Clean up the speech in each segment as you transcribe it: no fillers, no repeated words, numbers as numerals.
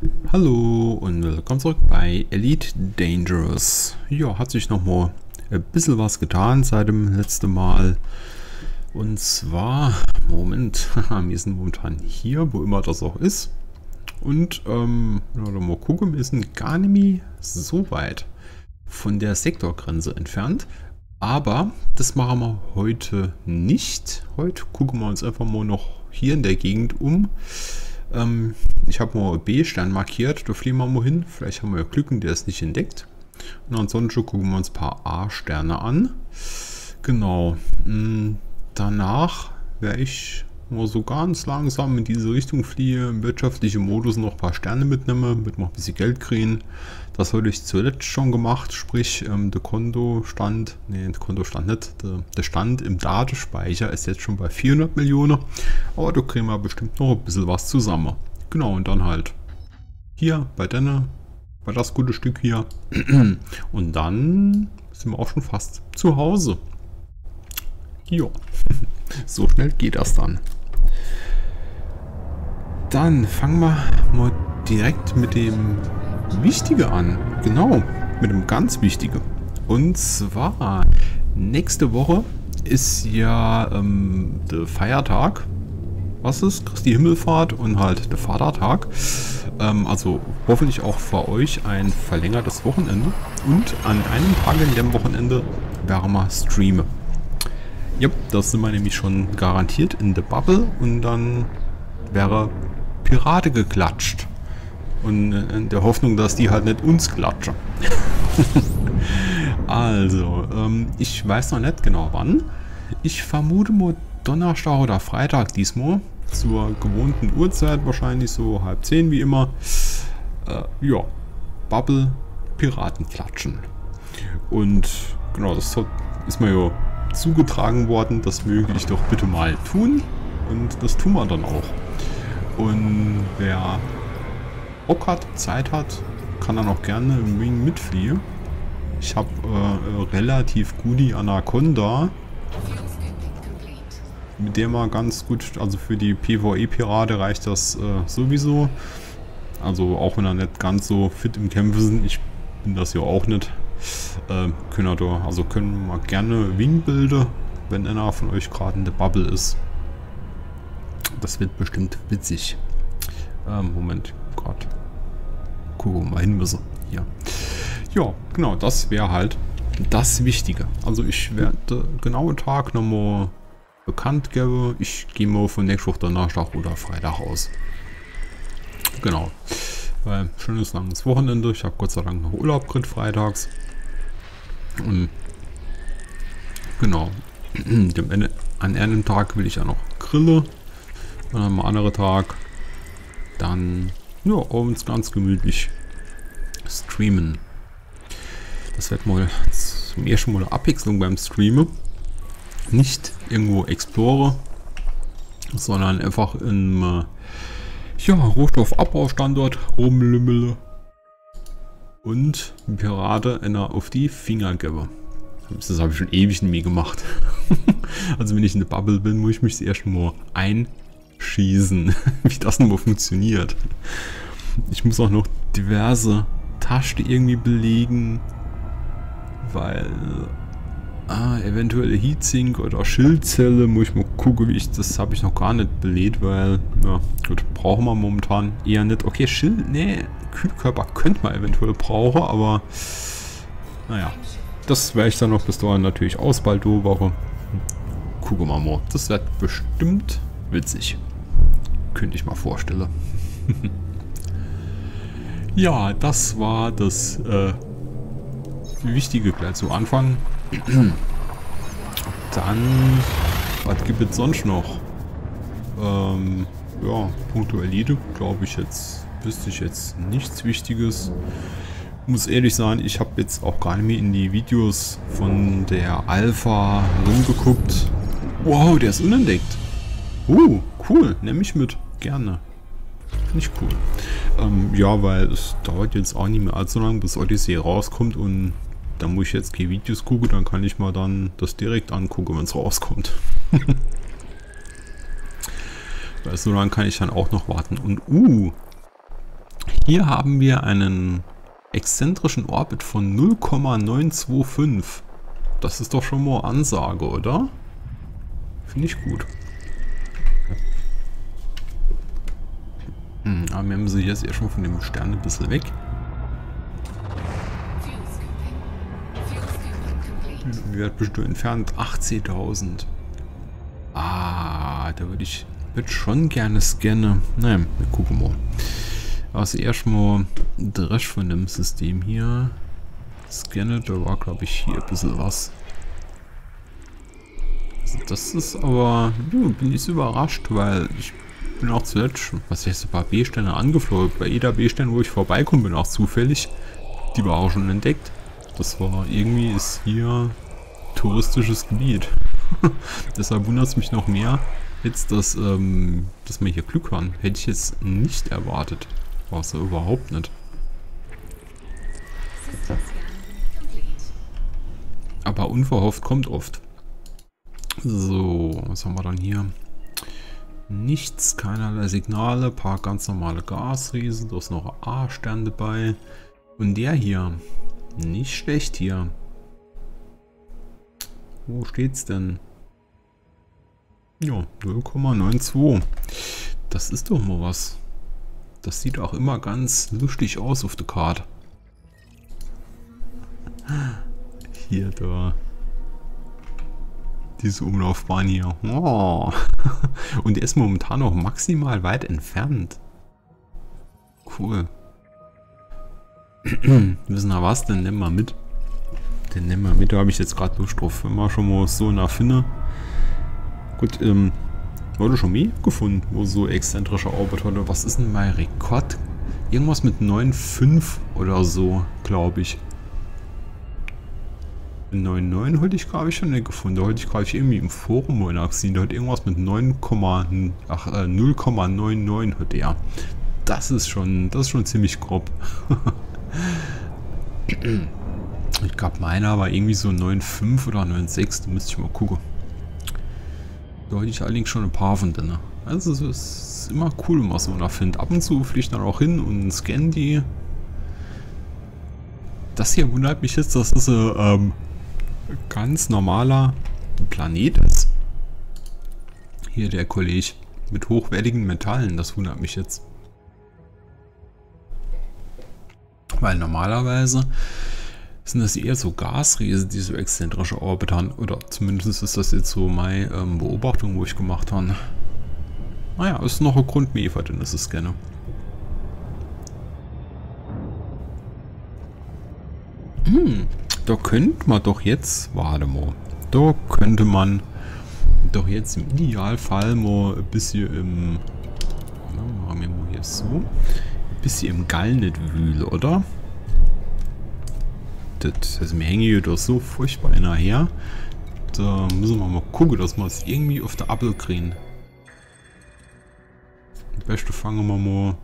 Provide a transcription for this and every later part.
Hallo und willkommen zurück bei Elite Dangerous. Ja, hat sich noch mal ein bisschen was getan seit dem letzten Mal. Und zwar, Moment, wir sind momentan hier, wo immer das auch ist. Und, ja, mal gucken, wir sind gar nicht mehr so weit von der Sektorgrenze entfernt. Aber das machen wir heute nicht. Heute gucken wir uns einfach mal noch hier in der Gegend um. Ich habe mal B-Stern markiert, da fliegen wir mal hin. Vielleicht haben wir ja Glück und der ist nicht entdeckt. Und ansonsten gucken wir uns ein paar A-Sterne an. Genau. Danach werde ich mal so ganz langsam in diese Richtung fliehen, im wirtschaftlichen Modus noch ein paar Sterne mitnehmen, damit wir ein bisschen Geld kriegen. Das hatte ich zuletzt schon gemacht, sprich der Kontostand, der Kontostand nicht, der Stand im Datenspeicher ist jetzt schon bei 400 Millionen, aber da kriegen wir bestimmt noch ein bisschen was zusammen. Genau, und dann halt hier bei das gute Stück hier und dann sind wir auch schon fast zu Hause. Jo, so schnell geht das dann. Dann fangen wir mal direkt mit dem Wichtigen an. Genau, mit dem ganz Wichtigen. Und zwar, nächste Woche ist ja der Feiertag. Was ist? Christi Himmelfahrt und halt der Vatertag. Also hoffentlich auch für euch ein verlängertes Wochenende. Und an einem Tag in dem Wochenende werden wir streamen. Ja, das sind wir nämlich schon garantiert in der Bubble und dann wäre Pirate geklatscht. Und in der Hoffnung, dass die halt nicht uns klatschen. Also, ich weiß noch nicht genau wann. Ich vermute mal Donnerstag oder Freitag diesmal. Zur gewohnten Uhrzeit, wahrscheinlich so 9:30 wie immer. Ja, Bubble, Piraten klatschen. Und genau, das ist mir ja zugetragen worden, das möge ich doch bitte mal tun. Und das tun wir dann auch. Und wer Bock hat, Zeit hat, kann dann auch gerne im Wing mitfliehen. Ich habe relativ gut die Anaconda, mit der man ganz gut, also für die PvE-Pirate reicht das sowieso. Also auch wenn er nicht ganz so fit im Kämpfen sind, ich bin das ja auch nicht. Können wir gerne Wing bilden, wenn einer von euch gerade in der Bubble ist. Das wird bestimmt witzig. Moment, gerade gucken wir mal hin müssen. Hier. Ja, genau, das wäre halt das Wichtige. Also ich werde den genauen Tag nochmal bekannt geben. Ich gehe mal von nächster Woche Donnerstag oder Freitag aus. Genau. Weil schönes langes Wochenende. Ich habe Gott sei Dank noch Urlaub gekriegt freitags. Und genau. An einem Tag will ich ja noch grillen. Und am anderen Tag dann ja, abends ganz gemütlich streamen. Das wird mal zum ersten Mal eine Abwechslung beim Streamen. Nicht irgendwo Explorer, sondern einfach im Rohstoffabbau-Standort rumlümmele und Pirate einer auf die Finger gebe. Das habe ich schon ewig nie gemacht. Also wenn ich in der Bubble bin, muss ich mich erst mal einschießen, wie das nun mal funktioniert. Ich muss auch noch diverse Tasten irgendwie belegen, weil eventuell Heatsink oder Schildzelle, muss ich mal gucken, das habe ich noch gar nicht belegt, weil, ja, gut, brauchen wir momentan eher nicht. Okay, Kühlkörper könnte man eventuell brauchen, aber naja, das werde ich dann noch bis dahin natürlich Woche. Gucken wir mal, das wird bestimmt witzig. Könnte ich mal vorstellen. Ja, das war das Wichtige gleich zu Anfang. Dann, was gibt es sonst noch? Ja, punkto Elite, glaube ich wüsste ich jetzt nichts Wichtiges. Muss ehrlich sein, ich habe jetzt auch gar nicht mehr in die Videos von der Alpha rumgeguckt. Wow, der ist unentdeckt. Cool, nehme ich mit. Gerne. Finde ich cool. Ja, weil es dauert jetzt auch nicht mehr allzu lange, bis Odyssey rauskommt und da muss ich jetzt keine Videos gucken, dann kann ich mal dann das direkt angucken, wenn es rauskommt. Weil so lange kann ich dann auch noch warten. Und Hier haben wir einen exzentrischen Orbit von 0,925. Das ist doch schon mal Ansage, oder? Finde ich gut. Aber wir müssen jetzt eher schon von dem Stern ein bisschen weg. Wie weit bist du entfernt? 18.000. Ah, da würde ich schon gerne scannen. Nein, wir gucken mal. Also erstmal der Rest von dem System hier. Scannen, da war glaube ich hier ein bisschen was. Also das ist aber, ja, bin ich überrascht, weil ich bin auch zuletzt, was heißt, ein paar B-Sterne angeflogen. Bei jeder B-Stern, wo ich vorbeikomme, bin auch zufällig. Die war auch schon entdeckt. Das war, irgendwie ist hier touristisches Gebiet. Deshalb wundert es mich noch mehr, jetzt, dass wir hier Glück haben. Hätte ich jetzt nicht erwartet. War es überhaupt nicht. Aber unverhofft kommt oft. So, was haben wir dann hier? Nichts, keinerlei Signale, paar ganz normale Gasriesen, da ist noch ein A-Stern dabei. Und der hier, nicht schlecht hier. Wo steht's denn? Ja, 0,92. Das ist doch mal was. Das sieht auch immer ganz lustig aus auf der Karte. Hier, da. Diese Umlaufbahn hier. Oh. Und der ist momentan noch maximal weit entfernt. Cool. Wissen wir was? Den nehmen wir mit. Den nehmen wir mit. Da habe ich jetzt gerade Lust drauf. Wenn wir schon mal so nah finden. Gut, wurde schon mehr gefunden, wo so exzentrischer Orbit hatte. Was ist denn mein Rekord? Irgendwas mit 9,5 oder so, glaube ich. 9,9 hatte ich, glaube ich, schon nicht gefunden. Da hatte ich, glaube ich, irgendwie im Forum mal gesehen. Da hat irgendwas mit 0,99 hat er. Das ist schon ziemlich grob. Ich glaube, meiner war irgendwie so 9,5 oder 9,6. Da müsste ich mal gucken. Da hatte ich allerdings schon ein paar von denen. Also es ist immer cool, wenn man so da findet. Ab und zu fliege ich dann auch hin und scanne die. Das hier wundert mich jetzt, dass das ein ganz normaler Planet ist. Hier der Kollege mit hochwertigen Metallen, das wundert mich jetzt. Weil normalerweise sind das eher so Gasriesen, die so exzentrische Orbit haben. Oder zumindest ist das jetzt so meine Beobachtung, wo ich gemacht habe. Naja, ist noch ein Grund mehr, für den ich es scanne. Da könnte man doch jetzt, warte mal, da könnte man doch jetzt im Idealfall mal ein bisschen im, machen wir mal hier so, ein bisschen im Galnet wühlen, oder? Also wir hängen hier doch so furchtbar nachher. Da müssen wir mal gucken, dass wir es irgendwie auf der Appel kriegen. Am besten fangen wir mal.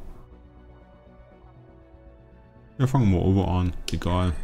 Ja, fangen wir oben an. Egal.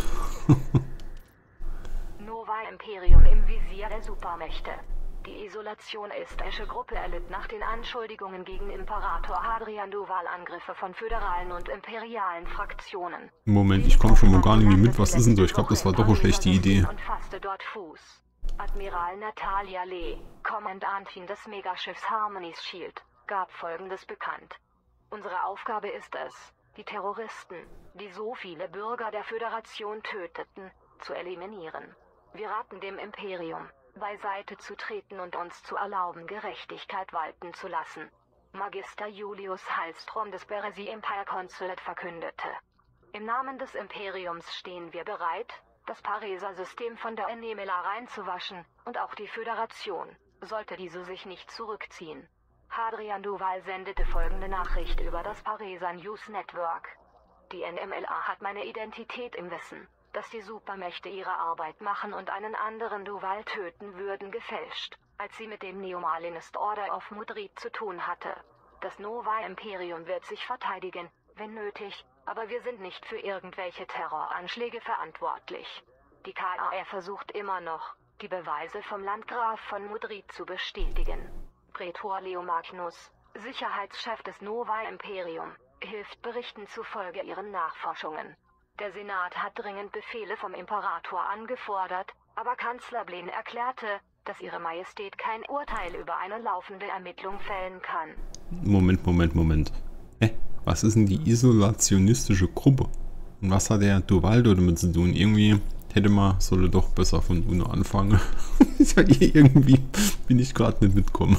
Nova Imperium im Visier der Supermächte. Die isolationistische Gruppe erlitt nach den Anschuldigungen gegen Imperator Hadrian Duval Angriffe von föderalen und imperialen Fraktionen. Moment, ich komme schon mal gar nicht mehr mit. Was ist denn so? Ich glaube, das war doch eine schlechte Idee. Und fasste dort Fuß. Admiral Natalia Lee, Kommandantin des Megaschiffs Harmony's Shield, gab Folgendes bekannt. Unsere Aufgabe ist es, die Terroristen, die so viele Bürger der Föderation töteten, zu eliminieren. Wir raten dem Imperium, beiseite zu treten und uns zu erlauben, Gerechtigkeit walten zu lassen. Magister Julius Hallstrom des Beresi Empire Consulate verkündete. Im Namen des Imperiums stehen wir bereit, das Pariser-System von der Enemela reinzuwaschen, und auch die Föderation, sollte diese sich nicht zurückziehen. Hadrian Duval sendete folgende Nachricht über das Pariser News Network. Die NMLA hat meine Identität im Wissen, dass die Supermächte ihre Arbeit machen und einen anderen Duval töten würden, gefälscht, als sie mit dem Neomalinist Order of Mudrid zu tun hatte. Das Nova Imperium wird sich verteidigen, wenn nötig, aber wir sind nicht für irgendwelche Terroranschläge verantwortlich. Die KAR versucht immer noch, die Beweise vom Landgraf von Mudrid zu bestätigen. Praetor Leo Magnus, Sicherheitschef des Nova Imperium, hilft Berichten zufolge ihren Nachforschungen. Der Senat hat dringend Befehle vom Imperator angefordert, aber Kanzler Blaine erklärte, dass Ihre Majestät kein Urteil über eine laufende Ermittlung fällen kann. Moment. Was ist denn die isolationistische Gruppe? Und was hat der Duvaldo damit zu tun? Irgendwie sollte doch besser von UNO anfangen. Irgendwie bin ich gerade nicht mitgekommen.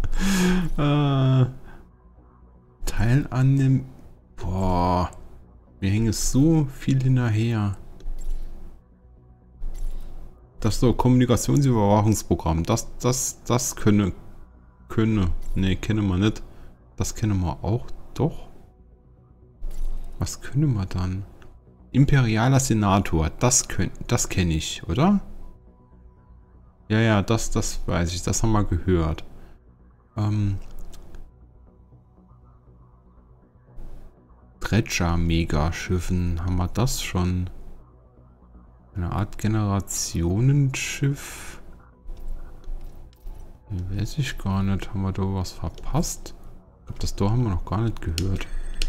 Teil an dem... Boah. Mir hängt so viel hinterher. Das ist doch Kommunikationsüberwachungsprogramm. Das kenne. Ne, kennen wir nicht. Das kennen wir auch. Doch. Was können wir dann? Imperialer Senator. Das kenne ich, oder? Ja, das weiß ich. Das haben wir gehört. Dredger-Megaschiffen. Haben wir das schon? Eine Art Generationenschiff. Weiß ich gar nicht. Haben wir da was verpasst? Ich glaube, das da haben wir noch gar nicht gehört.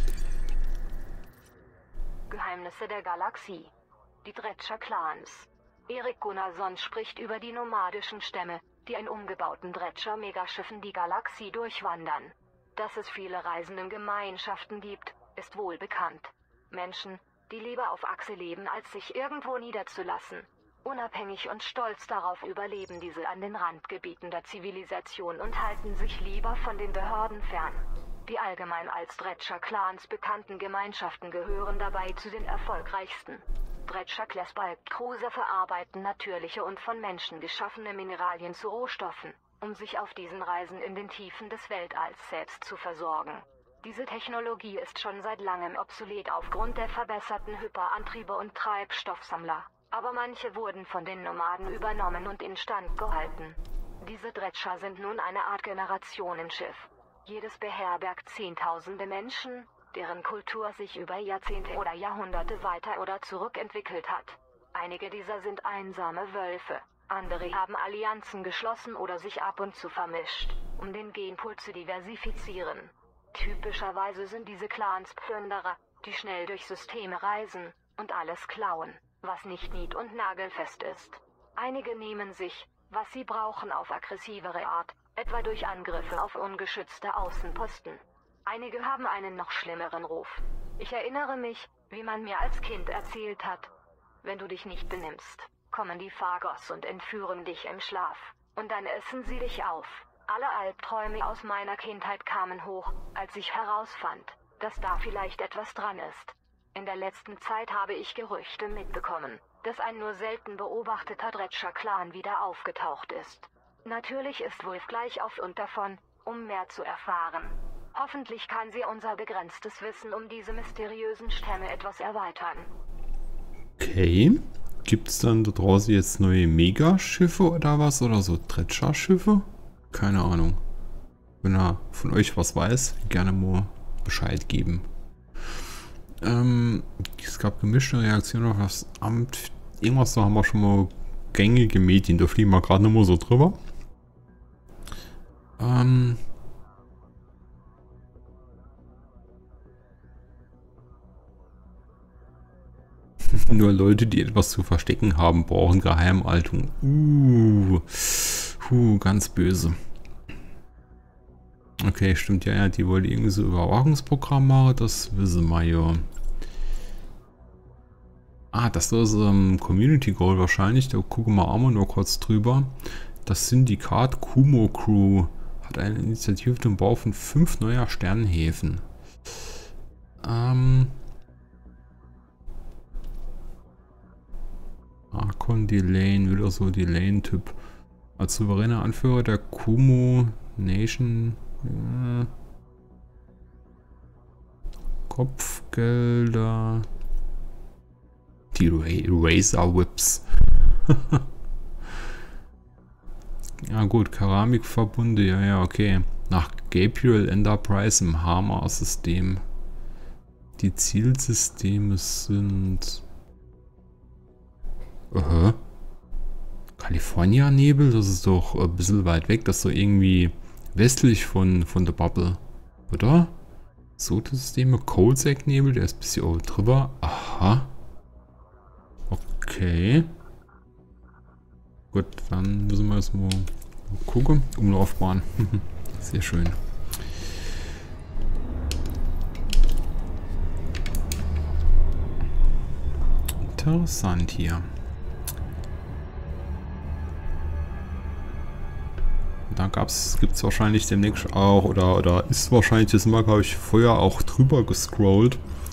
Geheimnisse der Galaxie. Die Dredger-Clans. Erik Gunnarsson spricht über die nomadischen Stämme, die in umgebauten Dredger-Megaschiffen die Galaxie durchwandern. Dass es viele Reisendengemeinschaften gibt, ist wohl bekannt. Menschen, die lieber auf Achse leben, als sich irgendwo niederzulassen. Unabhängig und stolz darauf überleben diese an den Randgebieten der Zivilisation und halten sich lieber von den Behörden fern. Die allgemein als Dredger-Clans bekannten Gemeinschaften gehören dabei zu den erfolgreichsten. Dredger-Class-Cruiser verarbeiten natürliche und von Menschen geschaffene Mineralien zu Rohstoffen, um sich auf diesen Reisen in den Tiefen des Weltalls selbst zu versorgen. Diese Technologie ist schon seit langem obsolet aufgrund der verbesserten Hyperantriebe und Treibstoffsammler, aber manche wurden von den Nomaden übernommen und instand gehalten. Diese Dredger sind nun eine Art Generationenschiff. Jedes beherbergt Zehntausende Menschen, deren Kultur sich über Jahrzehnte oder Jahrhunderte weiter oder zurückentwickelt hat. Einige dieser sind einsame Wölfe, andere haben Allianzen geschlossen oder sich ab und zu vermischt, um den Genpool zu diversifizieren. Typischerweise sind diese Clans Plünderer, die schnell durch Systeme reisen und alles klauen, was nicht nied- und nagelfest ist. Einige nehmen sich, was sie brauchen, auf aggressivere Art, etwa durch Angriffe auf ungeschützte Außenposten. Einige haben einen noch schlimmeren Ruf. Ich erinnere mich, wie man mir als Kind erzählt hat: Wenn du dich nicht benimmst, kommen die Phagos und entführen dich im Schlaf, und dann essen sie dich auf. Alle Albträume aus meiner Kindheit kamen hoch, als ich herausfand, dass da vielleicht etwas dran ist. In der letzten Zeit habe ich Gerüchte mitbekommen, dass ein nur selten beobachteter Dredger-Clan wieder aufgetaucht ist. Natürlich ist Wolf gleich auf und davon, um mehr zu erfahren. Hoffentlich kann sie unser begrenztes Wissen um diese mysteriösen Stämme etwas erweitern. Okay. Gibt es dann da draußen jetzt neue Megaschiffe oder was? Oder so Dredger-Schiffe? Keine Ahnung. Wenn er von euch was weiß, gerne mal Bescheid geben. Es gab gemischte Reaktionen auf das Amt. Irgendwas da haben wir schon mal gängige Medien. Da fliegen wir gerade noch mal so drüber. Nur Leute, die etwas zu verstecken haben, brauchen Geheimhaltung. Ganz böse. Okay, stimmt ja, die wollen irgendwie so Überwachungsprogramm machen, das wissen wir ja. Das ist Community Goal wahrscheinlich, da gucken wir auch mal nur kurz drüber. Das Syndikat Kumo Crew hat eine Initiative zum Bau von 5 neuer Sternenhäfen. Arkon Delane, wieder so Delane-Typ. Als souveräner Anführer der Kumo Nation. Kopfgelder. Die Razor Whips. Ja gut, Keramikverbunde, ja, okay. Nach Gabriel Enterprise im Hammer-System. Die Zielsysteme sind... California-Nebel, das ist doch ein bisschen weit weg. Das ist so irgendwie westlich von der Bubble, oder? Sotensysteme, Coalsack-Nebel, der ist ein bisschen oben drüber. Aha. Okay. Gut, dann müssen wir jetzt mal gucken. Umlaufbahn. Sehr schön. Interessant hier. Da gibt es wahrscheinlich demnächst auch, oder ist wahrscheinlich, das mal, glaube ich, vorher auch drüber gescrollt.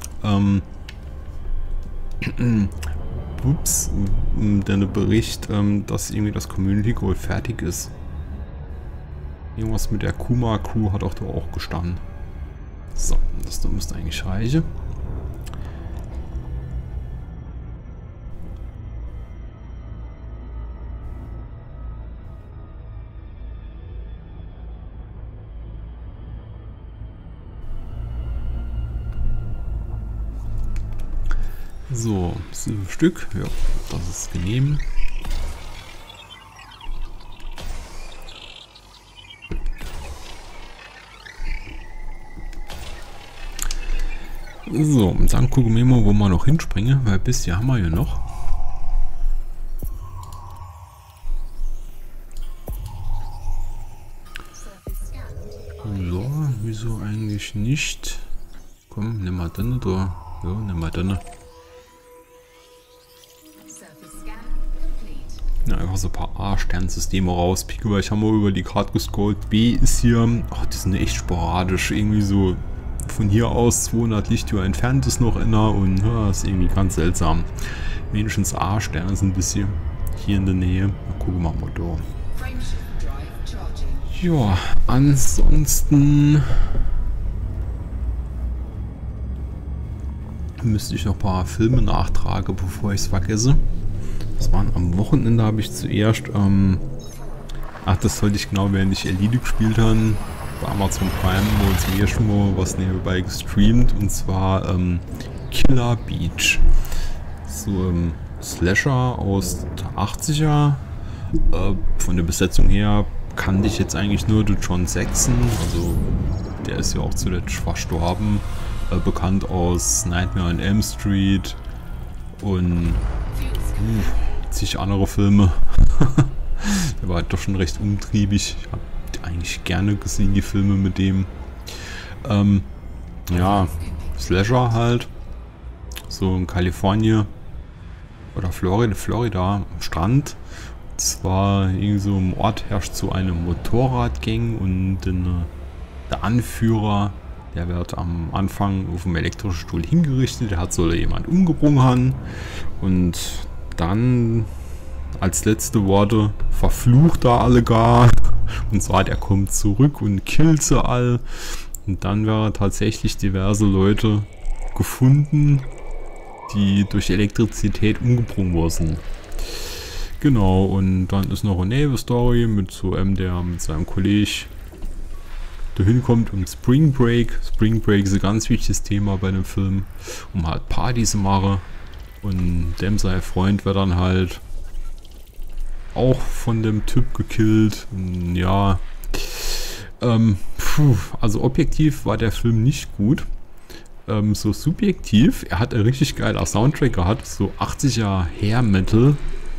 Ups, der Bericht, dass irgendwie das Community Goal fertig ist. Irgendwas mit der Kuma-Crew hat auch da auch gestanden. So, das müsste eigentlich reichen. So, 7 Stück. Ja, das ist genehm. So, und dann gucken wir mal, wo wir noch hinspringen, weil bisher haben wir ja noch. So, wieso eigentlich nicht? Komm, nimm mal den da. Ja, nimm mal den. Ja, einfach so ein paar A-Sternsysteme rauspicken, weil ich habe mal über die Karte gescrollt. B ist hier, ach, die sind echt sporadisch, irgendwie so von hier aus 200 Lichtjahr entfernt ist noch einer und ja, ist irgendwie ganz seltsam. Wenigstens A-Sterne sind ein bisschen hier in der Nähe. Mal gucken wir mal da. Ja, ansonsten müsste ich noch ein paar Filme nachtragen, bevor ich es vergesse. Das waren am Wochenende, habe ich zuerst, ach, das sollte ich genau, während ich Elite gespielt habe, bei Amazon Prime, wo zum ersten Mal was nebenbei gestreamt, und zwar Killer Beach. So Slasher aus der 80er. Von der Besetzung her kannte ich jetzt eigentlich nur den John Saxon, also der ist ja auch zuletzt verstorben, bekannt aus Nightmare on Elm Street und zig andere Filme. Der war halt doch schon recht umtriebig. Ich habe eigentlich gerne gesehen, die Filme mit dem. Ja, Slasher halt. So in Kalifornien oder Florida am Strand. Und zwar irgendwie so im Ort herrscht so eine Motorradgang und der Anführer, der wird am Anfang auf dem elektrischen Stuhl hingerichtet. Der hat so jemand umgebracht und dann als letzte Worte verflucht er alle gar und sagt, er kommt zurück und killt sie all. Und dann wären tatsächlich diverse Leute gefunden, die durch Elektrizität umgebracht wurden. Genau, und dann ist noch eine Nebenstory mit so der mit seinem Kollegen dahin kommt um Spring Break. Spring Break ist ein ganz wichtiges Thema bei dem Film, um halt Partys zu machen. Und dem sein Freund wird dann halt auch von dem Typ gekillt. Und ja, also objektiv war der Film nicht gut. So subjektiv, er hat ein richtig geiler Soundtrack gehabt, so 80er Hair Metal.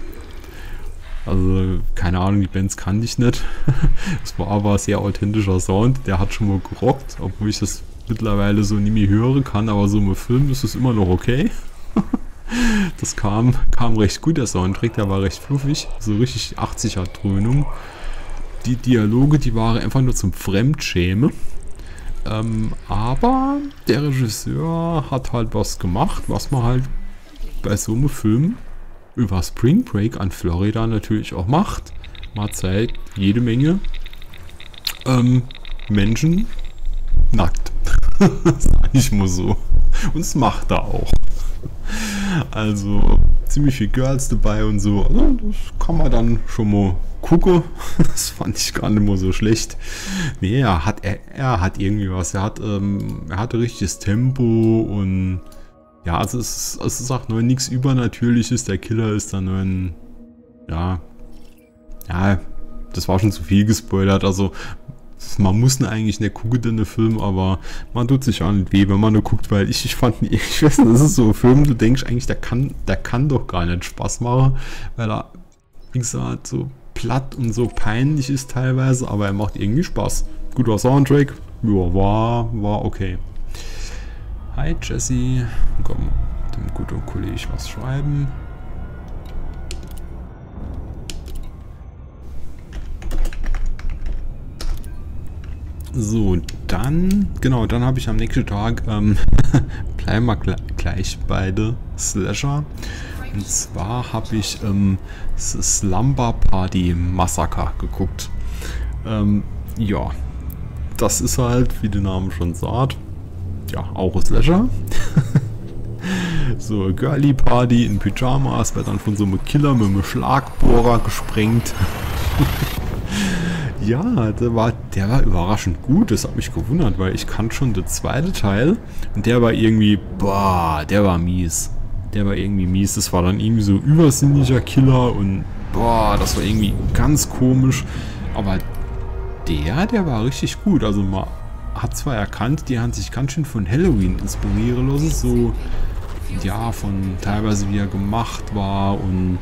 Also keine Ahnung, die Bands kannte ich nicht. Es war aber ein sehr authentischer Sound, der hat schon mal gerockt, obwohl ich das mittlerweile so nie mehr hören kann, aber so im Film ist es immer noch okay. Das kam recht gut, der Soundtrack, der war recht fluffig, so richtig 80er Dröhnung. Die Dialoge, die waren einfach nur zum Fremdschämen. Aber der Regisseur hat halt was gemacht, was man halt bei so einem Film über Spring Break an Florida natürlich auch macht. Man zeigt jede Menge Menschen nackt. Sag ich mal so. Und es macht er auch. Also ziemlich viel Girls dabei und so. Also, das kann man dann schon mal gucken. Das fand ich gar nicht mehr so schlecht. Nee, er hat irgendwie was. Er hatte richtiges Tempo und ja, also es ist auch nur nichts Übernatürliches. Der Killer ist dann nur ein, ja, das war schon zu viel gespoilert. Also Man muss ne eigentlich nicht gucken, den Film, aber man tut sich auch nicht weh, wenn man nur guckt, weil ich fand, ich weiß nicht, das ist so ein Film, du denkst eigentlich, der kann doch gar nicht Spaß machen, weil er, wie gesagt, so platt und so peinlich ist teilweise, aber er macht irgendwie Spaß. Guter Soundtrack, ja, war okay. Hi Jesse, komm, dem guten Kollegen was schreiben. So, dann, genau, dann habe ich am nächsten Tag, bleiben wir gleich bei der Slasher. Und zwar habe ich Slumber Party Massacre geguckt. Ja, das ist halt, wie der Name schon sagt, ja, auch ein Slasher. So, Girly Party in Pyjamas, wird dann von so einem Killer mit einem Schlagbohrer gesprengt. Ja, der war überraschend gut, das hat mich gewundert, weil ich kannte schon den zweiten Teil und der war irgendwie, boah, der war mies. Der war irgendwie mies, das war dann irgendwie so übersinnlicher Killer und boah, das war irgendwie ganz komisch, aber der war richtig gut, also man hat zwar erkannt, die haben sich ganz schön von Halloween inspirieren lassen, so, ja, von teilweise wie er gemacht war und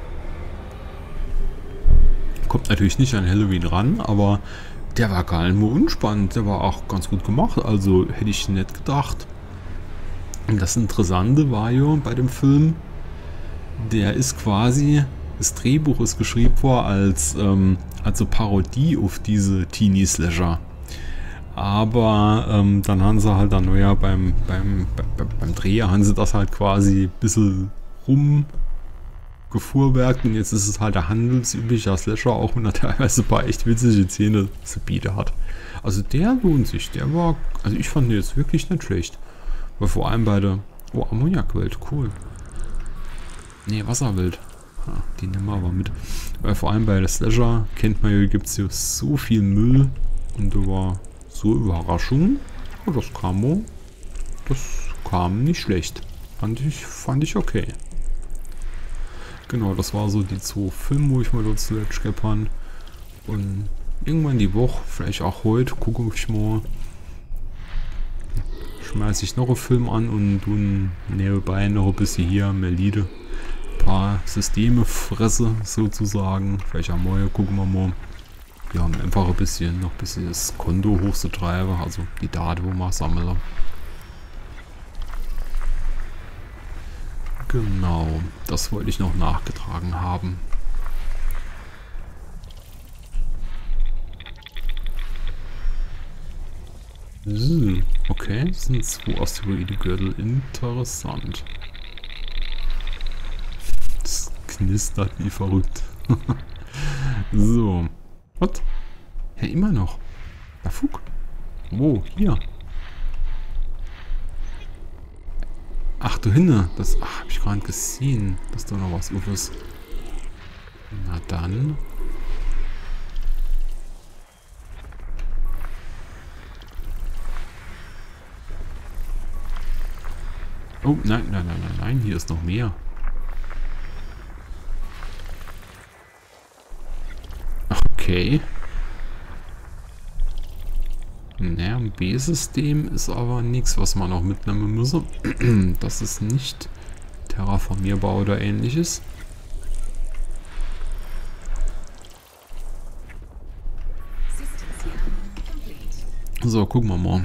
kommt natürlich nicht an Halloween ran, aber der war gar nicht mehr unspannend. Der war auch ganz gut gemacht, also hätte ich nicht gedacht. Und das Interessante war ja bei dem Film, der ist quasi, das Drehbuch ist geschrieben worden als Parodie auf diese Teenie-Slasher. Aber dann haben sie halt dann, ja, beim Dreh haben sie das halt quasi ein bisschen gefuhrwerkt und jetzt ist es halt der handelsüblicher Slasher, auch wenn er teilweise ein paar echt witzige Szenen zu bieten hat. Also der lohnt sich, der war, also ich fand den jetzt wirklich nicht schlecht. Weil vor allem bei der, oh, Ammoniakwelt, cool. Ne, Wasserwelt. Ja, die nehmen wir aber mit. Weil vor allem bei der Slasher, kennt man ja, gibt es ja so viel Müll und da war so Überraschung. Oh, das kam nicht schlecht. Fand ich okay. Genau, das war so die zwei Filme, wo ich mal dort zuletzt gehabt. Und irgendwann die Woche, vielleicht auch heute, gucke ich mal, schmeiße ich noch einen Film an und tun nebenbei noch ein bisschen hier Melide. Ein paar Systeme fresse sozusagen. Vielleicht am Morgen gucken wir mal. Ja, um einfach noch ein bisschen das Konto hochzutreiben, also die Daten, wo man sammle. Genau, das wollte ich noch nachgetragen haben. Okay, das sind zwei Asteroidengürtel. Interessant. Das knistert wie verrückt. So. Was? Ja, immer noch. Na, Fug. Wo? Hier. Ach du Hinne, das habe ich gar nicht gesehen, dass da noch was ist. Na dann. Oh, nein, hier ist noch mehr. Okay. Naja, ein B-System ist aber nichts, was man noch mitnehmen muss. Das ist nicht terraformierbar oder ähnliches. So, gucken wir mal.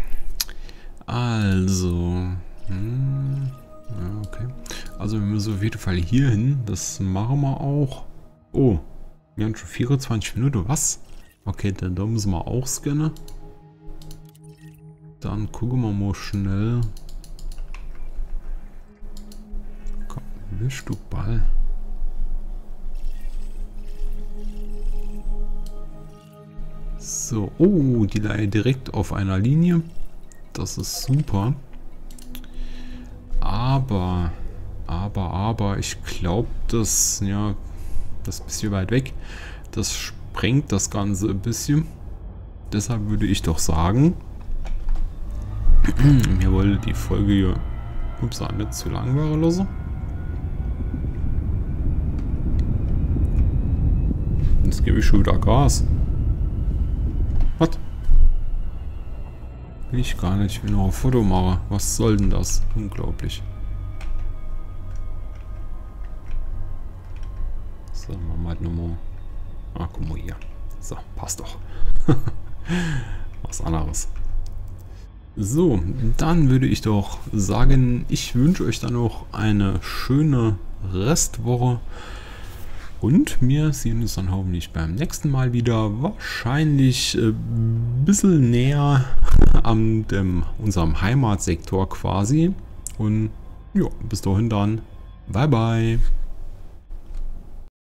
Also. Ja, okay. Also wir müssen auf jeden Fall hier hin. Das machen wir auch. Oh, wir haben schon 24 Minuten. Was? Okay, dann da müssen wir auch scannen. Dann gucken wir mal schnell. Komm, wisch du Ball. So, oh, die Leihe direkt auf einer Linie. Das ist super. Aber, ich glaube, das, ja, das ist ein bisschen weit weg. Das sprengt das Ganze ein bisschen. Deshalb würde ich doch sagen, mir wollte die Folge hier, ups, nicht zu lang werden lassen. Jetzt gebe ich schon wieder Gas. Will ich gar nicht. Ich will noch ein Foto machen. Was soll denn das? Unglaublich. So, machen wir halt nochmal. Ah, guck mal hier. So, passt doch. Was anderes. So, dann würde ich doch sagen, ich wünsche euch dann noch eine schöne Restwoche. Und wir sehen uns dann hoffentlich beim nächsten Mal wieder. Wahrscheinlich ein bisschen näher an unserem Heimatsektor quasi. Und ja, bis dahin dann. Bye bye.